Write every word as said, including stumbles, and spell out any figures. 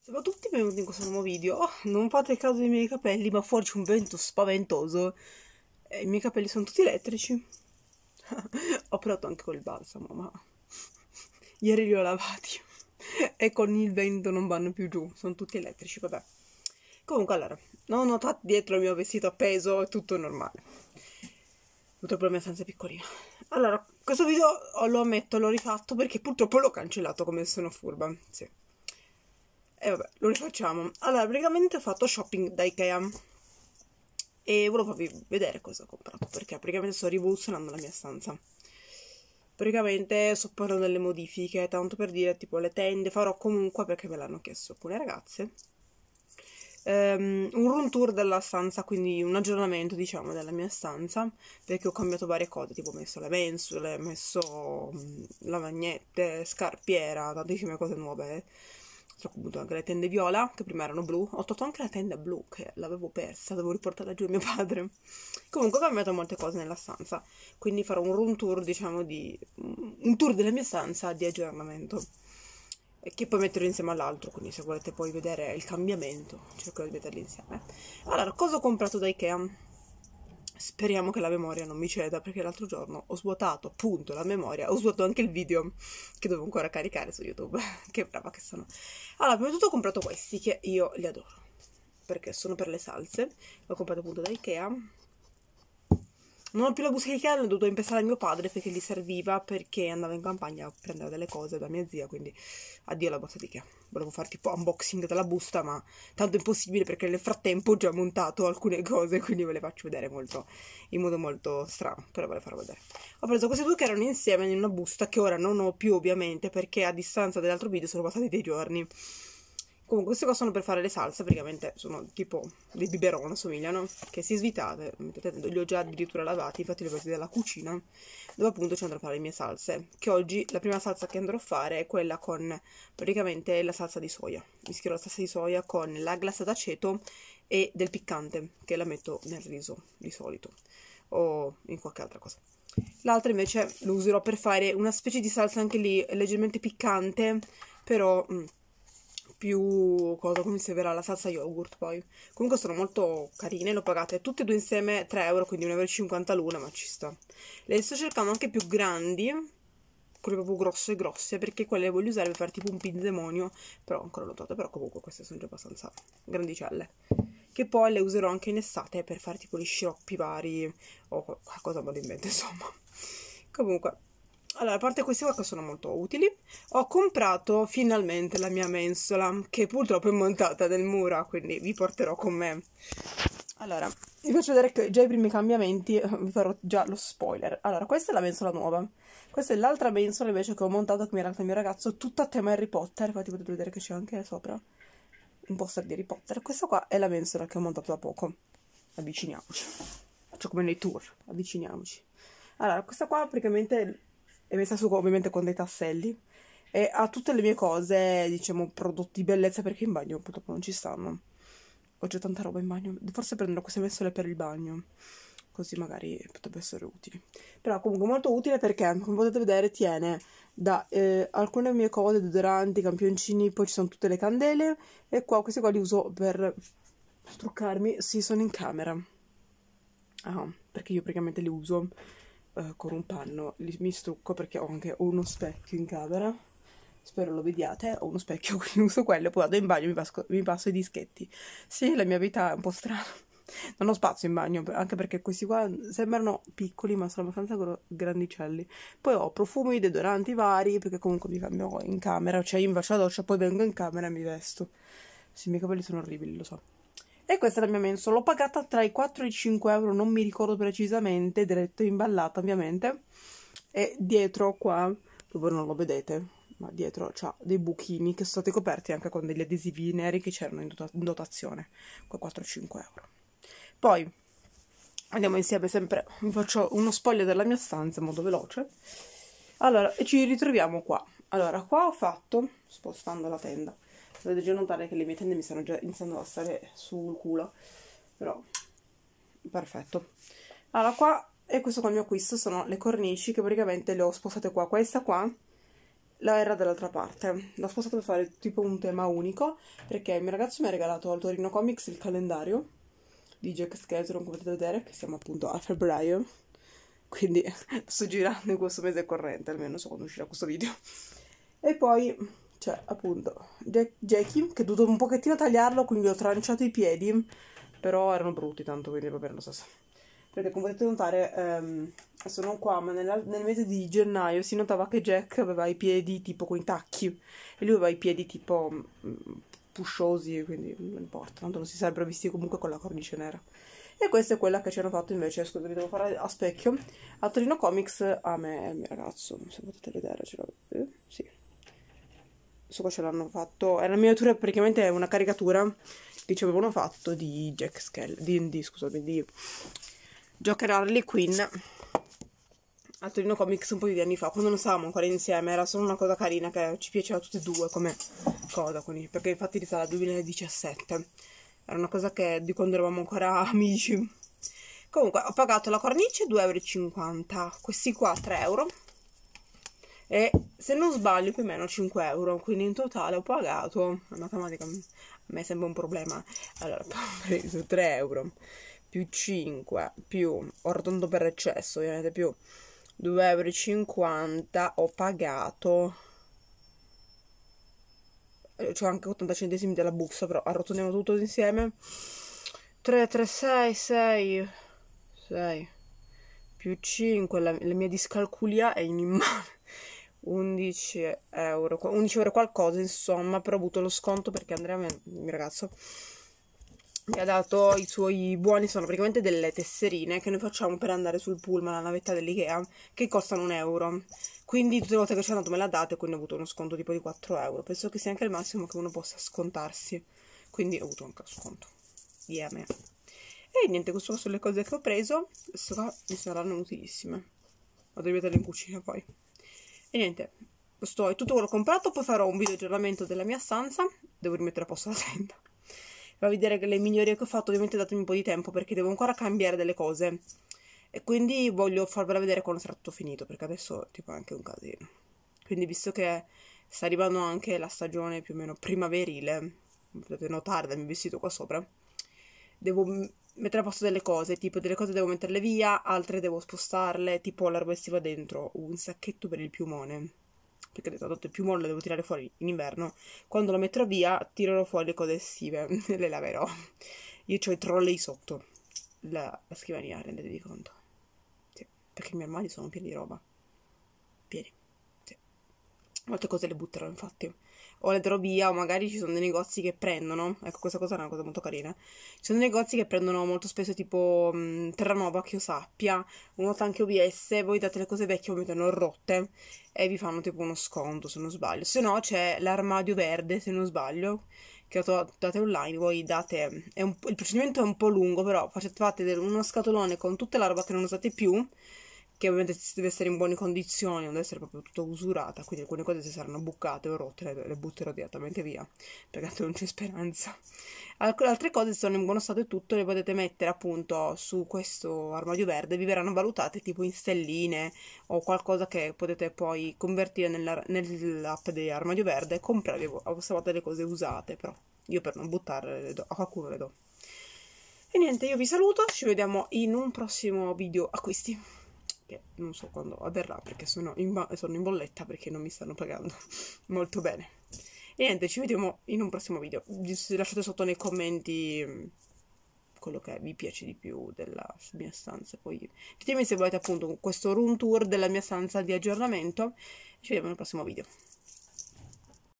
Siamo tutti benvenuti in questo nuovo video. Oh, non fate caso ai miei capelli, ma fuori c'è un vento spaventoso e i miei capelli sono tutti elettrici. Ho provato anche col balsamo, ma ieri li ho lavati e con il vento non vanno più giù, sono tutti elettrici, vabbè. Comunque, allora, non ho notato dietro il mio vestito appeso, è tutto normale. Purtroppo la mia stanza è piccolina. Allora, questo video, lo ammetto, l'ho rifatto perché purtroppo l'ho cancellato come sono furba, sì. E vabbè, lo rifacciamo. Allora, praticamente ho fatto shopping da Ikea e volevo farvi vedere cosa ho comprato, perché praticamente sto rivoluzionando la mia stanza. Praticamente sto parlando delle modifiche, tanto per dire, tipo le tende, farò comunque, perché me l'hanno chiesto alcune ragazze, um, un room tour della stanza, quindi un aggiornamento, diciamo, della mia stanza, perché ho cambiato varie cose, tipo ho messo le mensole, ho messo um, lavagnette, scarpiera, tantissime cose nuove. Ho avuto anche le tende viola, che prima erano blu. Ho tolto anche la tenda blu, che l'avevo persa, devo riportarla giù a mio padre. Comunque ho cambiato molte cose nella stanza, quindi farò un room tour, diciamo, di un tour della mia stanza di aggiornamento, che poi metterò insieme all'altro, quindi se volete poi vedere il cambiamento, cerco di metterli insieme. Allora, cosa ho comprato da Ikea? Speriamo che la memoria non mi ceda, perché l'altro giorno ho svuotato appunto la memoria, ho svuotato anche il video che devo ancora caricare su YouTube. Che brava che sono. Allora, prima di tutto ho comprato questi, che io li adoro, perché sono per le salse. L'ho comprato appunto da Ikea. Non ho più la busta di Ikea, l'ho dovuto impestare a mio padre perché gli serviva, perché andava in campagna a prendere delle cose da mia zia, quindi addio la busta di Ikea. Volevo fare tipo unboxing della busta, ma tanto impossibile perché nel frattempo ho già montato alcune cose, quindi ve le faccio vedere molto, in modo molto strano, però ve le farò vedere. Ho preso questi due che erano insieme in una busta, che ora non ho più ovviamente, perché a distanza dell'altro video sono passati dei giorni. Comunque queste qua sono per fare le salse, praticamente sono tipo dei biberon, somigliano, che si svitate, li ho già addirittura lavati, infatti li ho presi dalla cucina, dove appunto ci andrò a fare le mie salse, che oggi la prima salsa che andrò a fare è quella con praticamente la salsa di soia. Mischierò la salsa di soia con la glassa d'aceto e del piccante, che la metto nel riso di solito, o in qualche altra cosa. L'altra invece lo userò per fare una specie di salsa anche lì leggermente piccante, però mh, più cosa, come si verrà la salsa yogurt. Poi comunque sono molto carine, l'ho pagate tutte e due insieme tre euro, quindi un euro e cinquanta l'una, ma ci sta. Le sto cercando anche più grandi, quelle proprio grosse grosse, perché quelle le voglio usare per fare tipo un pinzemonio, però ancora non ho trovato. Però comunque queste sono già abbastanza grandicelle, che poi le userò anche in estate per fare tipo gli sciroppi vari o qualcosa me lo invento, insomma. Comunque, allora, a parte questi qua che sono molto utili, ho comprato finalmente la mia mensola, che purtroppo è montata nel muro, quindi vi porterò con me. Allora, vi faccio vedere che già i primi cambiamenti, vi farò già lo spoiler. Allora, questa è la mensola nuova. Questa è l'altra mensola invece che ho montato, che mi ha dato il mio ragazzo, tutta a tema Harry Potter. Infatti potete vedere che c'è anche sopra un poster di Harry Potter. Questa qua è la mensola che ho montato da poco. Avviciniamoci. Faccio come nei tour, avviciniamoci. Allora, questa qua praticamente è messa su ovviamente con dei tasselli e ha tutte le mie cose, diciamo, prodotti di bellezza, perché in bagno purtroppo non ci stanno. Ho già tanta roba in bagno, forse prenderò queste mensole per il bagno, così magari potrebbe essere utile. Però comunque molto utile, perché come potete vedere tiene da eh, alcune mie cose, deodoranti, campioncini, poi ci sono tutte le candele, e qua questi qua li uso per struccarmi. Sì, sono in camera, ah, perché io praticamente li uso Uh, con un panno, li, mi strucco, perché ho anche uno specchio in camera, spero lo vediate, ho uno specchio, quindi uso quello, poi vado in bagno e mi, mi passo i dischetti. Sì, la mia vita è un po' strana, non ho spazio in bagno, anche perché questi qua sembrano piccoli ma sono abbastanza grandicelli. Poi ho profumi, deodoranti vari, perché comunque mi cambio in camera, cioè io mi faccio la doccia, poi vengo in camera e mi vesto. Sì, i miei capelli sono orribili, lo so. E questa è la mia mensola, l'ho pagata tra i quattro e i cinque euro, non mi ricordo precisamente, diretto imballata ovviamente. E dietro qua, dove non lo vedete, ma dietro c'ha dei buchini che sono stati coperti anche con degli adesivi neri che c'erano in, dota in dotazione, qua quattro e cinque euro. Poi andiamo insieme sempre, vi faccio uno spoiler della mia stanza in modo veloce. Allora, e ci ritroviamo qua. Allora, qua ho fatto, spostando la tenda, potete già notare che le mie tende mi stanno già iniziando a stare sul culo, però perfetto. Allora, qua, e questo qua il mio acquisto, sono le cornici, che praticamente le ho spostate qua. Questa qua la era dall'altra parte. L'ho spostato per fare tipo un tema unico, perché il mio ragazzo mi ha regalato al Torino Comics il calendario di Jack Skellington, come potete vedere, che siamo appunto a febbraio, quindi sto girando in questo mese corrente, almeno so quando uscirà questo video. E poi c'è appunto Jack Jackie, che ho dovuto un pochettino tagliarlo, quindi ho tranciato i piedi, però erano brutti tanto, quindi va bene lo stesso. Perché come potete notare, ehm, sono qua, ma nella, nel mese di gennaio si notava che Jack aveva i piedi tipo con i tacchi, e lui aveva i piedi tipo mh, pushosi, quindi non importa, tanto non si sarebbero visti comunque con la cornice nera. E questa è quella che ci hanno fatto invece, scusa, vi devo fare a specchio, a Torino Comics, a me e al mio ragazzo, se potete vedere, ce l'ho, eh, sì. So qua ce l'hanno fatto, è la miniatura, praticamente è una caricatura che ci avevano fatto di Jack Skell, di, di scusami, di Joker Harley Quinn a Torino Comics un po' di anni fa, quando non stavamo ancora insieme. Era solo una cosa carina che ci piaceva a tutti e due come cosa, quindi, perché infatti risale al duemiladiciassette, era una cosa che di quando eravamo ancora amici. Comunque ho pagato la cornice due e cinquanta euro, questi qua tre euro, e se non sbaglio più o meno cinque euro, quindi in totale ho pagato, la matematica a me sembra un problema, allora ho preso tre euro più cinque più ortondo per eccesso, ovviamente, più due e cinquanta euro, ho pagato, c'ho anche ottanta centesimi della busta, però arrotondiamo tutto insieme, tre, tre, sei, sei, sei più cinque, la, la mia discalculia è inimmane, undici euro, undici euro qualcosa, insomma, però ho avuto lo sconto perché Andrea, il mio ragazzo, mi ha dato i suoi buoni, sono praticamente delle tesserine che noi facciamo per andare sul pullman, la navetta dell'Ikea, che costano un euro. Quindi tutte le volte che ci ho dato me l'ha date, quindi ho avuto uno sconto tipo di quattro euro. Penso che sia anche il massimo che uno possa scontarsi. Quindi ho avuto anche lo sconto. Yeah, me. E niente, queste sono le cose che ho preso. Queste qua mi saranno utilissime. Vado a rimetterle in cucina poi. E niente, questo è tutto quello che ho comprato. Poi farò un video aggiornamento della mia stanza. Devo rimettere a posto la tenda. Va a vedere che le migliorie che ho fatto, ovviamente datemi un po' di tempo perché devo ancora cambiare delle cose e quindi voglio farvela vedere quando sarà tutto finito, perché adesso tipo è anche un casino. Quindi visto che sta arrivando anche la stagione più o meno primaverile, potete notare dal mio vestito qua sopra, devo mettere a posto delle cose, tipo delle cose devo metterle via, altre devo spostarle, tipo la roba estiva dentro, un sacchetto per il piumone, perché ho detto il piumone lo devo tirare fuori in inverno, quando lo metterò via tirerò fuori le cose estive, le laverò. Io ho i trolley sotto la, la scrivania, rendetevi conto, sì, perché i miei armadi sono pieni di roba, pieni, sì. Molte cose le butterò infatti, o le darò via, o magari ci sono dei negozi che prendono, ecco, questa cosa è una cosa molto carina, ci sono dei negozi che prendono molto spesso tipo mh, Terranova, che io sappia, una volta anche O B S, voi date le cose vecchie o mettono rotte e vi fanno tipo uno sconto, se non sbaglio. Se no c'è l'armadio verde, se non sbaglio, che date online, voi date, è un, il procedimento è un po' lungo, però fate uno scatolone con tutta la roba che non usate più, che ovviamente deve essere in buone condizioni, non deve essere proprio tutto usurata, quindi alcune cose si saranno bucate o rotte, le, le butterò direttamente via, perché non c'è speranza. Altre cose sono in buono stato e tutto, le potete mettere appunto su questo armadio verde, vi verranno valutate tipo in stelline o qualcosa che potete poi convertire nell'app di armadio verde e comprare a vostra volta le cose usate, però io per non buttarle le do, a qualcuno le do. E niente, io vi saluto, ci vediamo in un prossimo video acquisti, che non so quando avverrà perché sono in, sono in bolletta perché non mi stanno pagando molto bene. E niente, ci vediamo in un prossimo video. Lasciate sotto nei commenti quello che vi piace di più della mia stanza. Poi ditemi se volete appunto questo room tour della mia stanza di aggiornamento. Ci vediamo nel prossimo video.